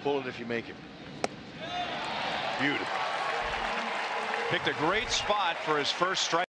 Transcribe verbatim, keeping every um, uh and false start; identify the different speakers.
Speaker 1: pull it if you make it.
Speaker 2: Beautiful. Picked a great spot for his first strike.